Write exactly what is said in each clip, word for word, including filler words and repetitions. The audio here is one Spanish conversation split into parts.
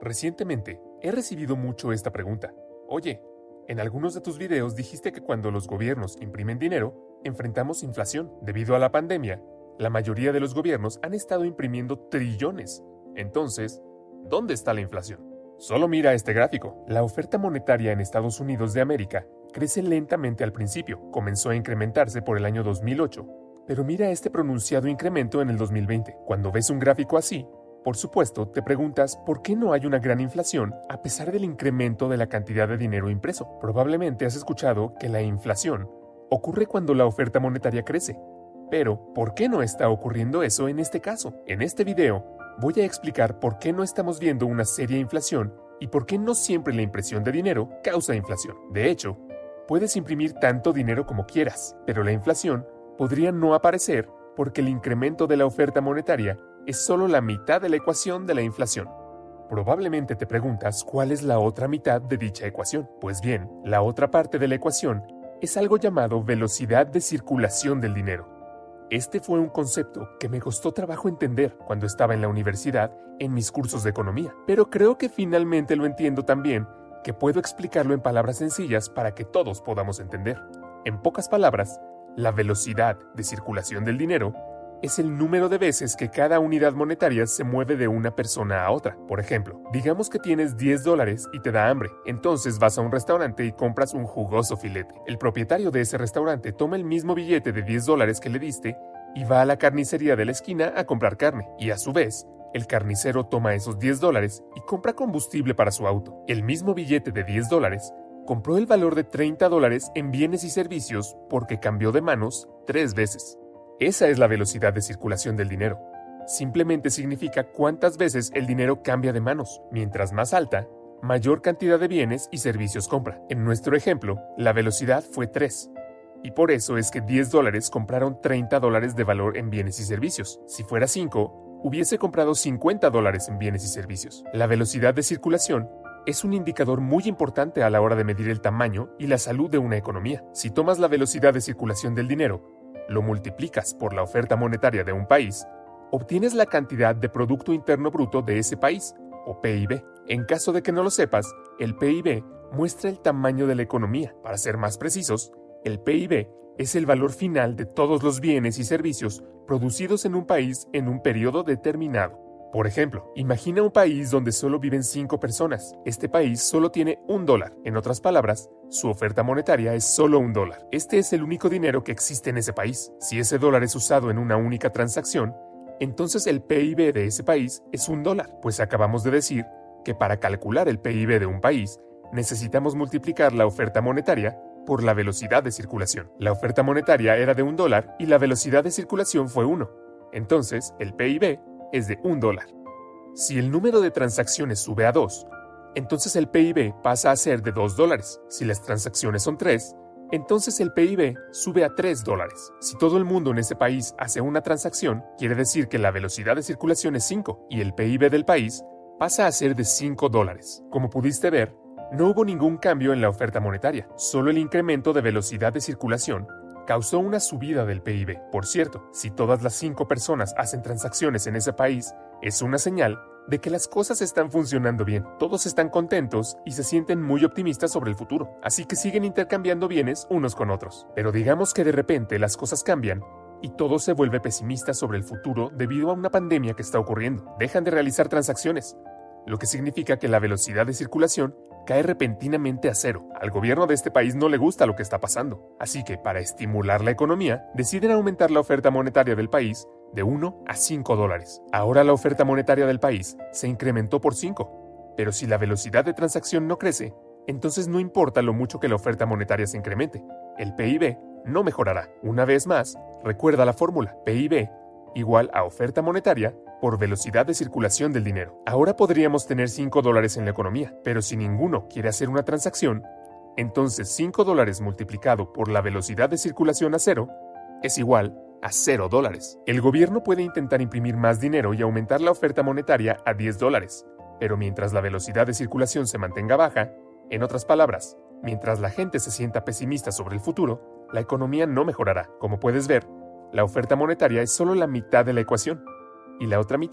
Recientemente, he recibido mucho esta pregunta. Oye, en algunos de tus videos dijiste que cuando los gobiernos imprimen dinero, enfrentamos inflación. Debido a la pandemia, la mayoría de los gobiernos han estado imprimiendo trillones. Entonces, ¿dónde está la inflación? Solo mira este gráfico. La oferta monetaria en Estados Unidos de América crece lentamente al principio. Comenzó a incrementarse por el año dos mil ocho, pero mira este pronunciado incremento en el dos mil veinte. Cuando ves un gráfico así, por supuesto, te preguntas por qué no hay una gran inflación a pesar del incremento de la cantidad de dinero impreso. Probablemente has escuchado que la inflación ocurre cuando la oferta monetaria crece. Pero, ¿por qué no está ocurriendo eso en este caso? En este video, voy a explicar por qué no estamos viendo una seria inflación y por qué no siempre la impresión de dinero causa inflación. De hecho, puedes imprimir tanto dinero como quieras, pero la inflación podría no aparecer porque el incremento de la oferta monetaria es solo la mitad de la ecuación de la inflación. Probablemente te preguntas cuál es la otra mitad de dicha ecuación. Pues bien, la otra parte de la ecuación es algo llamado velocidad de circulación del dinero. Este fue un concepto que me costó trabajo entender cuando estaba en la universidad en mis cursos de economía, pero creo que finalmente lo entiendo tan bien que puedo explicarlo en palabras sencillas para que todos podamos entender. En pocas palabras, la velocidad de circulación del dinero es el número de veces que cada unidad monetaria se mueve de una persona a otra. Por ejemplo, digamos que tienes diez dólares y te da hambre. Entonces vas a un restaurante y compras un jugoso filete. El propietario de ese restaurante toma el mismo billete de diez dólares que le diste y va a la carnicería de la esquina a comprar carne. Y a su vez, el carnicero toma esos diez dólares y compra combustible para su auto. El mismo billete de diez dólares compró el valor de treinta dólares en bienes y servicios porque cambió de manos tres veces. Esa es la velocidad de circulación del dinero. Simplemente significa cuántas veces el dinero cambia de manos. Mientras más alta, mayor cantidad de bienes y servicios compra. En nuestro ejemplo, la velocidad fue tres. Y por eso es que diez dólares compraron treinta dólares de valor en bienes y servicios. Si fuera cinco, hubiese comprado cincuenta dólares en bienes y servicios. La velocidad de circulación es un indicador muy importante a la hora de medir el tamaño y la salud de una economía. Si tomas la velocidad de circulación del dinero, lo multiplicas por la oferta monetaria de un país, obtienes la cantidad de Producto Interno Bruto de ese país, o P I B. En caso de que no lo sepas, el P I B muestra el tamaño de la economía. Para ser más precisos, el P I B es el valor final de todos los bienes y servicios producidos en un país en un periodo determinado. Por ejemplo, imagina un país donde solo viven cinco personas. Este país solo tiene un dólar. En otras palabras, su oferta monetaria es solo un dólar. Este es el único dinero que existe en ese país. Si ese dólar es usado en una única transacción, entonces el P I B de ese país es un dólar. Pues acabamos de decir que para calcular el P I B de un país, necesitamos multiplicar la oferta monetaria por la velocidad de circulación. La oferta monetaria era de un dólar y la velocidad de circulación fue uno. Entonces, el P I B es de un dólar. Si el número de transacciones sube a dos, entonces el P I B pasa a ser de dos dólares. Si las transacciones son tres, entonces el P I B sube a tres dólares. Si todo el mundo en ese país hace una transacción, quiere decir que la velocidad de circulación es cinco y el P I B del país pasa a ser de cinco dólares. Como pudiste ver, no hubo ningún cambio en la oferta monetaria, solo el incremento de velocidad de circulación causó una subida del P I B. Por cierto, si todas las cinco personas hacen transacciones en ese país, es una señal de que las cosas están funcionando bien. Todos están contentos y se sienten muy optimistas sobre el futuro, así que siguen intercambiando bienes unos con otros. Pero digamos que de repente las cosas cambian y todo se vuelve pesimista sobre el futuro debido a una pandemia que está ocurriendo. Dejan de realizar transacciones, lo que significa que la velocidad de circulación cae repentinamente a cero. Al gobierno de este país no le gusta lo que está pasando, así que para estimular la economía, deciden aumentar la oferta monetaria del país de uno a cinco dólares. Ahora la oferta monetaria del país se incrementó por cinco, pero si la velocidad de transacción no crece, entonces no importa lo mucho que la oferta monetaria se incremente, el P I B no mejorará. Una vez más, recuerda la fórmula, P I B igual a oferta monetaria por velocidad de circulación del dinero. Ahora podríamos tener cinco dólares en la economía, pero si ninguno quiere hacer una transacción, entonces cinco dólares multiplicado por la velocidad de circulación a cero es igual a cero dólares. El gobierno puede intentar imprimir más dinero y aumentar la oferta monetaria a diez dólares, pero mientras la velocidad de circulación se mantenga baja, en otras palabras, mientras la gente se sienta pesimista sobre el futuro, la economía no mejorará. Como puedes ver, la oferta monetaria es solo la mitad de la ecuación, y la otra mitad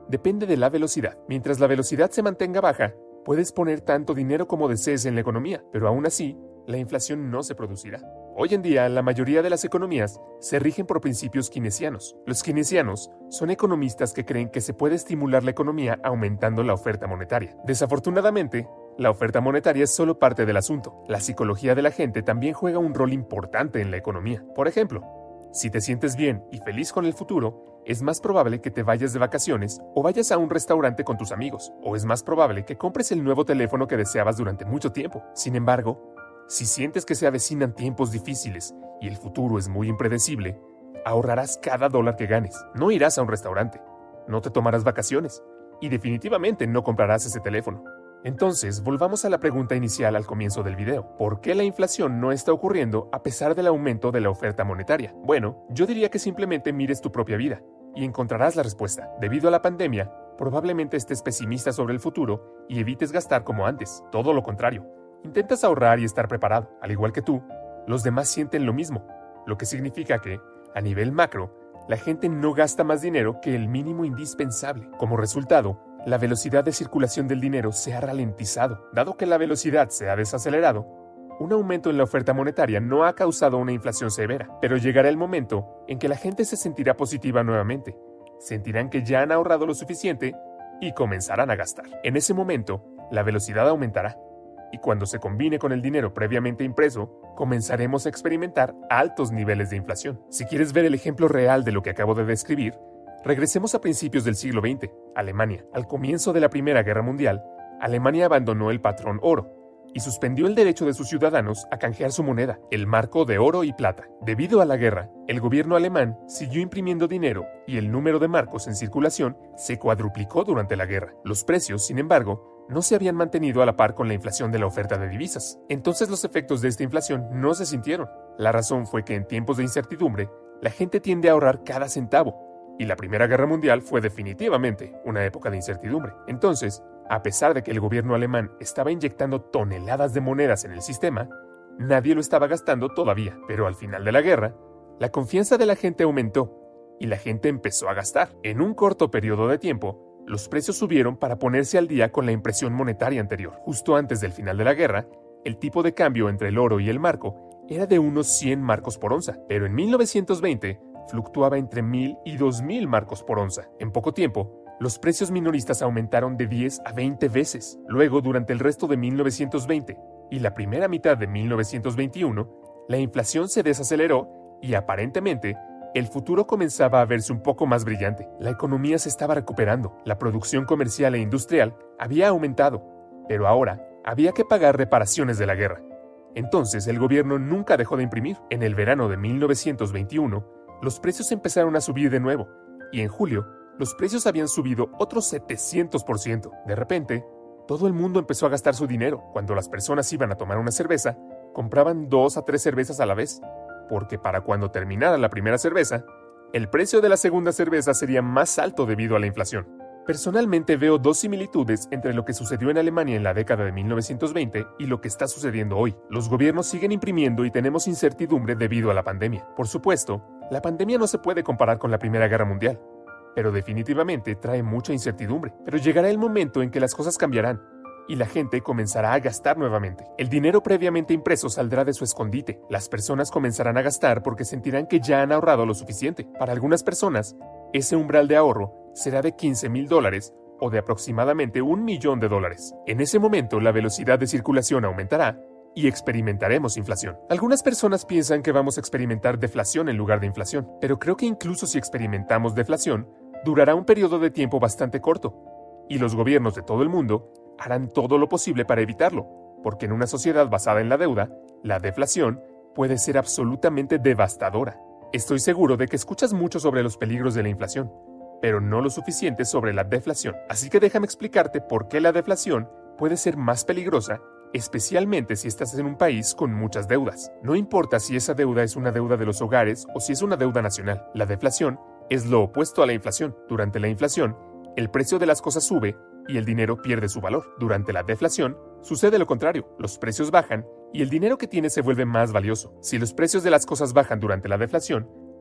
depende de la velocidad. Mientras la velocidad se mantenga baja, puedes poner tanto dinero como desees en la economía, pero aún así, la inflación no se producirá. Hoy en día, la mayoría de las economías se rigen por principios keynesianos. Los keynesianos son economistas que creen que se puede estimular la economía aumentando la oferta monetaria. Desafortunadamente, la oferta monetaria es solo parte del asunto. La psicología de la gente también juega un rol importante en la economía. Por ejemplo, si te sientes bien y feliz con el futuro, es más probable que te vayas de vacaciones o vayas a un restaurante con tus amigos, o es más probable que compres el nuevo teléfono que deseabas durante mucho tiempo. Sin embargo, si sientes que se avecinan tiempos difíciles y el futuro es muy impredecible, ahorrarás cada dólar que ganes. No irás a un restaurante, no te tomarás vacaciones y definitivamente no comprarás ese teléfono. Entonces, volvamos a la pregunta inicial al comienzo del video. ¿Por qué la inflación no está ocurriendo a pesar del aumento de la oferta monetaria? Bueno, yo diría que simplemente mires tu propia vida y encontrarás la respuesta. Debido a la pandemia, probablemente estés pesimista sobre el futuro y evites gastar como antes. Todo lo contrario. Intentas ahorrar y estar preparado. Al igual que tú, los demás sienten lo mismo, lo que significa que, a nivel macro, la gente no gasta más dinero que el mínimo indispensable. Como resultado, la velocidad de circulación del dinero se ha ralentizado. Dado que la velocidad se ha desacelerado, un aumento en la oferta monetaria no ha causado una inflación severa, pero llegará el momento en que la gente se sentirá positiva nuevamente, sentirán que ya han ahorrado lo suficiente y comenzarán a gastar. En ese momento, la velocidad aumentará. Y cuando se combine con el dinero previamente impreso, comenzaremos a experimentar altos niveles de inflación. Si quieres ver el ejemplo real de lo que acabo de describir, regresemos a principios del siglo veinte, Alemania. Al comienzo de la Primera Guerra Mundial, Alemania abandonó el patrón oro y suspendió el derecho de sus ciudadanos a canjear su moneda, el marco de oro y plata. Debido a la guerra, el gobierno alemán siguió imprimiendo dinero y el número de marcos en circulación se cuadruplicó durante la guerra. Los precios, sin embargo, no se habían mantenido a la par con la inflación de la oferta de divisas. Entonces los efectos de esta inflación no se sintieron. La razón fue que en tiempos de incertidumbre, la gente tiende a ahorrar cada centavo, y la Primera Guerra Mundial fue definitivamente una época de incertidumbre. Entonces, a pesar de que el gobierno alemán estaba inyectando toneladas de monedas en el sistema, nadie lo estaba gastando todavía. Pero al final de la guerra, la confianza de la gente aumentó, y la gente empezó a gastar. En un corto periodo de tiempo, los precios subieron para ponerse al día con la impresión monetaria anterior. Justo antes del final de la guerra, el tipo de cambio entre el oro y el marco era de unos cien marcos por onza, pero en mil novecientos veinte fluctuaba entre mil y dos mil marcos por onza. En poco tiempo, los precios minoristas aumentaron de diez a veinte veces. Luego, durante el resto de mil novecientos veinte y la primera mitad de mil novecientos veintiuno, la inflación se desaceleró y aparentemente el futuro comenzaba a verse un poco más brillante. La economía se estaba recuperando, la producción comercial e industrial había aumentado, pero ahora había que pagar reparaciones de la guerra. Entonces el gobierno nunca dejó de imprimir. En el verano de mil novecientos veintiuno, los precios empezaron a subir de nuevo, y en julio, los precios habían subido otros setecientos por ciento. De repente, todo el mundo empezó a gastar su dinero. Cuando las personas iban a tomar una cerveza, compraban dos a tres cervezas a la vez, porque para cuando terminara la primera cerveza, el precio de la segunda cerveza sería más alto debido a la inflación. Personalmente veo dos similitudes entre lo que sucedió en Alemania en la década de mil novecientos veinte y lo que está sucediendo hoy. Los gobiernos siguen imprimiendo y tenemos incertidumbre debido a la pandemia. Por supuesto, la pandemia no se puede comparar con la Primera Guerra Mundial, pero definitivamente trae mucha incertidumbre. Pero llegará el momento en que las cosas cambiarán y la gente comenzará a gastar nuevamente. El dinero previamente impreso saldrá de su escondite. Las personas comenzarán a gastar porque sentirán que ya han ahorrado lo suficiente. Para algunas personas, ese umbral de ahorro será de quince mil dólares o de aproximadamente un millón de dólares. En ese momento, la velocidad de circulación aumentará y experimentaremos inflación. Algunas personas piensan que vamos a experimentar deflación en lugar de inflación, pero creo que incluso si experimentamos deflación, durará un periodo de tiempo bastante corto, y los gobiernos de todo el mundo harán todo lo posible para evitarlo, porque en una sociedad basada en la deuda, la deflación puede ser absolutamente devastadora. Estoy seguro de que escuchas mucho sobre los peligros de la inflación, pero no lo suficiente sobre la deflación. Así que déjame explicarte por qué la deflación puede ser más peligrosa, especialmente si estás en un país con muchas deudas. No importa si esa deuda es una deuda de los hogares o si es una deuda nacional. La deflación es lo opuesto a la inflación. Durante la inflación, el precio de las cosas sube y el dinero pierde su valor. Durante la deflación, sucede lo contrario. Los precios bajan y el dinero que tienes se vuelve más valioso. Si los precios de las cosas bajan durante la deflación,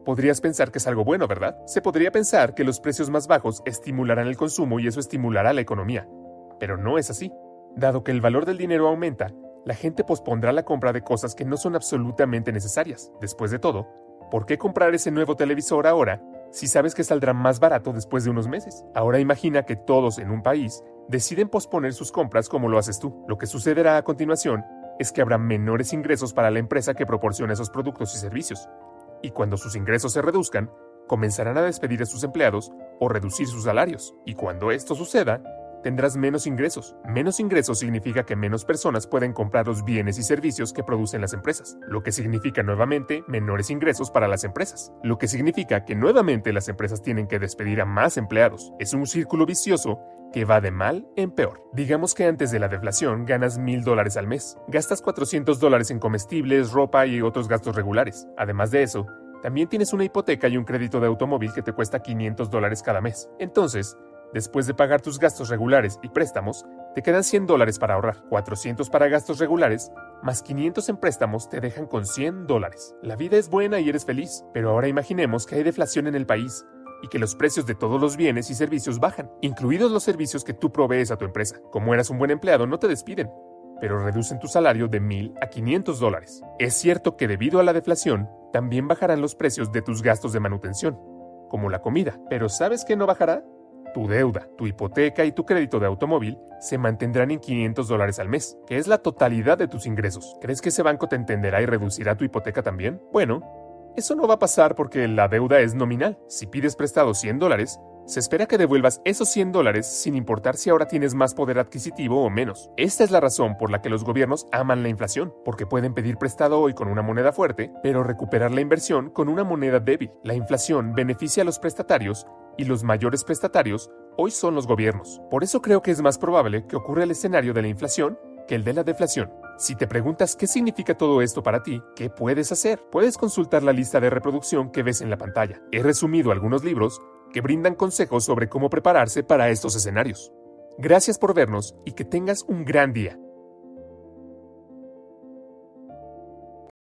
Podrías pensar que es algo bueno, ¿verdad? Se podría pensar que los precios más bajos estimularán el consumo y eso estimulará la economía. Pero no es así. Dado que el valor del dinero aumenta, la gente pospondrá la compra de cosas que no son absolutamente necesarias. Después de todo, ¿por qué comprar ese nuevo televisor ahora si sabes que saldrá más barato después de unos meses? Ahora imagina que todos en un país deciden posponer sus compras como lo haces tú. Lo que sucederá a continuación es que habrá menores ingresos para la empresa que proporciona esos productos y servicios. Y cuando sus ingresos se reduzcan, comenzarán a despedir a sus empleados o reducir sus salarios. Y cuando esto suceda, tendrás menos ingresos. Menos ingresos significa que menos personas pueden comprar los bienes y servicios que producen las empresas, lo que significa nuevamente menores ingresos para las empresas, lo que significa que nuevamente las empresas tienen que despedir a más empleados. Es un círculo vicioso que va de mal en peor. Digamos que antes de la deflación ganas mil dólares al mes. Gastas cuatrocientos dólares en comestibles, ropa y otros gastos regulares. Además de eso, también tienes una hipoteca y un crédito de automóvil que te cuesta quinientos dólares cada mes. Entonces, después de pagar tus gastos regulares y préstamos, te quedan cien dólares para ahorrar. cuatrocientos para gastos regulares, más quinientos en préstamos te dejan con cien dólares. La vida es buena y eres feliz, pero ahora imaginemos que hay deflación en el país y que los precios de todos los bienes y servicios bajan, incluidos los servicios que tú provees a tu empresa. Como eras un buen empleado, no te despiden, pero reducen tu salario de mil a quinientos dólares. Es cierto que debido a la deflación, también bajarán los precios de tus gastos de manutención, como la comida. Pero ¿sabes qué no bajará? Tu deuda, tu hipoteca y tu crédito de automóvil se mantendrán en quinientos dólares al mes, que es la totalidad de tus ingresos. ¿Crees que ese banco te entenderá y reducirá tu hipoteca también? Bueno, eso no va a pasar porque la deuda es nominal. Si pides prestado cien dólares, se espera que devuelvas esos cien dólares sin importar si ahora tienes más poder adquisitivo o menos. Esta es la razón por la que los gobiernos aman la inflación, porque pueden pedir prestado hoy con una moneda fuerte, pero recuperar la inversión con una moneda débil. La inflación beneficia a los prestatarios y los mayores prestatarios hoy son los gobiernos. Por eso creo que es más probable que ocurra el escenario de la inflación que el de la deflación. Si te preguntas qué significa todo esto para ti, ¿qué puedes hacer? Puedes consultar la lista de reproducción que ves en la pantalla. He resumido algunos libros que brindan consejos sobre cómo prepararse para estos escenarios. Gracias por vernos y que tengas un gran día.